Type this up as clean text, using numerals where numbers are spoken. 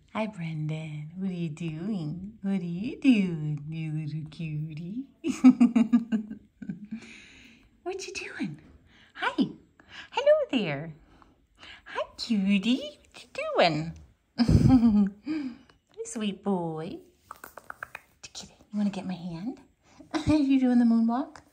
Hi, Brendon. What are you doing? What are you doing, you little cutie? What you doing? Hi. Hello there. Hi, cutie. What you doing? Hey, sweet boy. You want to get my hand? Are you doing the moonwalk?